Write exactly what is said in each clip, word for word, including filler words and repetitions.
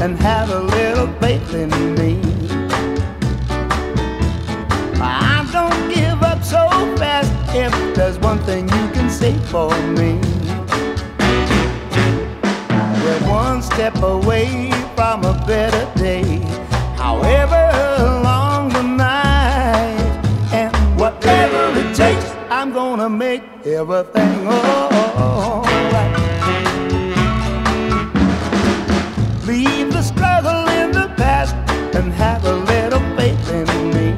and have a little faith in me. I don't give up so fast if there's one thing you can say for me. We're one step away from a better day, however long the night, and whatever it takes, I'm gonna make everything alright. Leave the struggle in the past and have a little faith in me.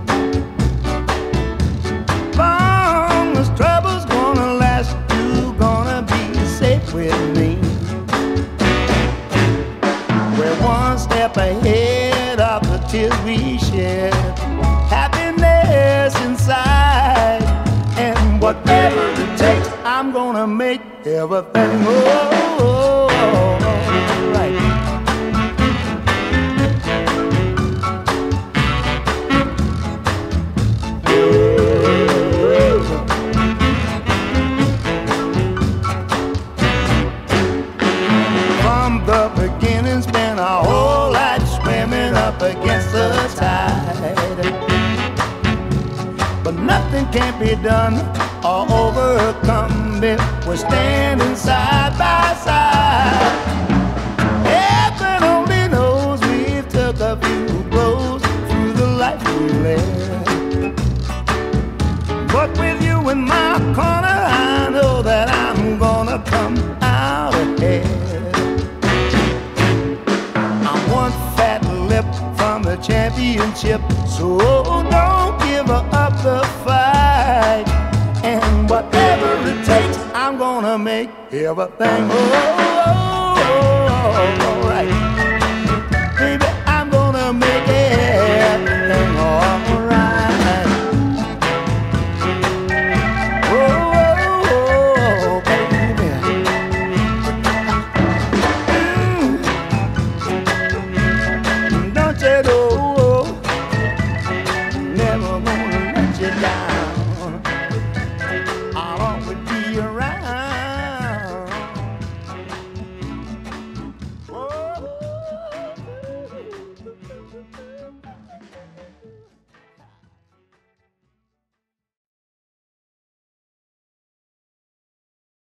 Long as trouble's gonna last, you're gonna be safe with me. We're one step ahead of the tears we shed, happiness inside, and whatever it takes, I'm gonna make everything alright. From the beginning, spent our whole life swimming up against the tide, but nothing can be done or overcome if we're standing side by side. Heaven only knows we've took a few blows through the life we led, but with you in my corner, I know that I'm gonna come out ahead. I'm one fat lip from the championship, so don't give up the fight, and whatever it takes, I'm gonna make everything alright.